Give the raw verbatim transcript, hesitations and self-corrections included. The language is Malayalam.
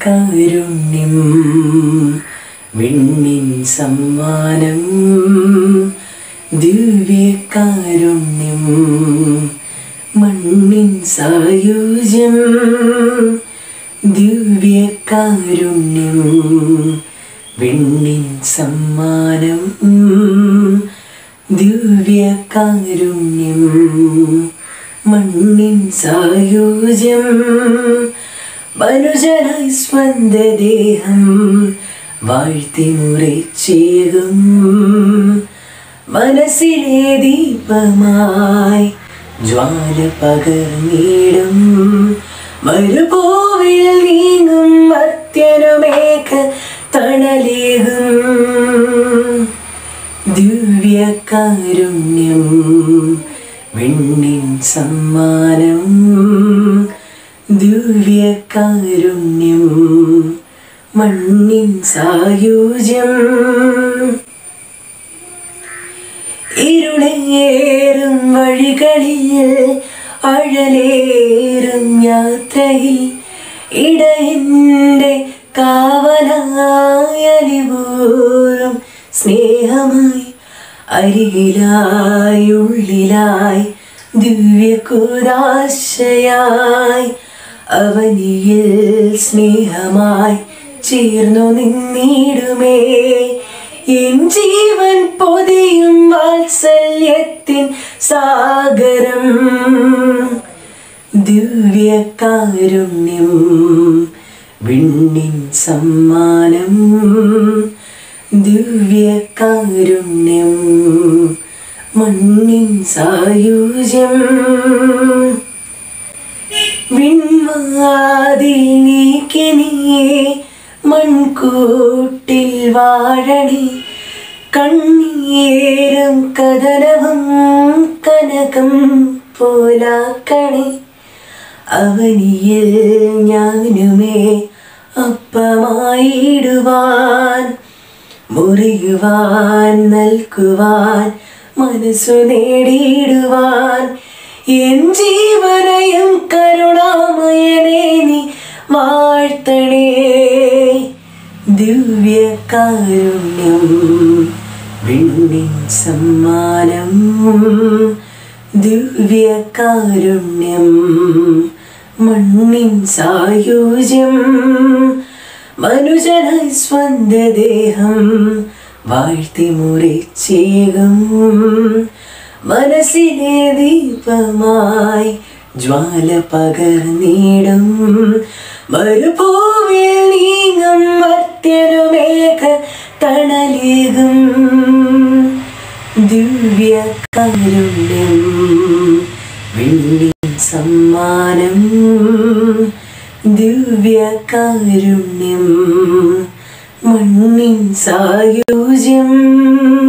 കാരുണ്യം വിണ്ണിൻ സമ്മാനം ദിവ്യകാരുണ്യം മണ്ണിൻ സായുജ്യം ദിവ്യകാരുണ്യം വിണ്ണിൻ സമ്മാനം ദിവ്യകാരുണ്യം മണ്ണിൻ സായുജ്യം മനുജനായി സ്വന്തദേഹം വാഴ്ത്തി മുറിച്ചേകും മനസ്സിലെ ദീപമായി ജ്വാല പകർന്നിടും മരുഭൂവിൽ നീങ്ങും മർത്യനുമേഘ തണലേകും ദിവ്യകാരുണ്യം വിണ്ണിൻ സമ്മാനം ദിവ്യകാരുണ്യം മണ്ണിൻ സായുജ്യം ഇരുളേറും വഴികളിൽ അഴലേറും യാത്രയിൽ ഇടയൻ്റെ കാവലായി അലിവൂറും സ്നേഹമായി അരികിലായി ഉള്ളിലായി ദിവ്യകുദാശയായി അവനിയിൽ സ്നേഹമായി ചേർന്നു നിന്നിടുമേ എൻ ജീവൻ പൊതിയും വാത്സല്യത്തിൻ സാഗരം ദിവ്യകാരുണ്യം വിണ്ണിൻ സമ്മാനം ദിവ്യകാരുണ്യം മണ്ണിൻ സായുജ്യം വിൺവാതിൽ നീക്കി നീ മൺകൂട്ടിൽ വാഴണി കണ്ണീരും കഥനവും കനകം പോലാക്കണി അവനിയിൽ ഞാനുമേ അപ്പമായിടുവാൻ മുറിയുവാൻ നൽകുവാൻ മനസ്സു നേടിയിടുവാൻ എൻ ജീവനയും കരുണാമയനെ നീ വാഴ്ത്തണേ ദിവ്യകാരുണ്യം വിണ്ണിൻ സമ്മാനം ദിവ്യകാരുണ്യം മണ്ണിൻ സായുജ്യം മനുജനായി സ്വന്തദേഹം വാഴ്ത്തി മുറിച്ചേകും മനസ്സിലെ ദീപമായി ജ്വാല പകർന്നിടും മരുഭൂവിൽ നീങ്ങും മർത്യനുമേഘ തണലേകും ദിവ്യകാരുണ്യം വിണ്ണിൻ സമ്മാനം ദിവ്യകാരുണ്യം മണ്ണിൻ സായുജ്യം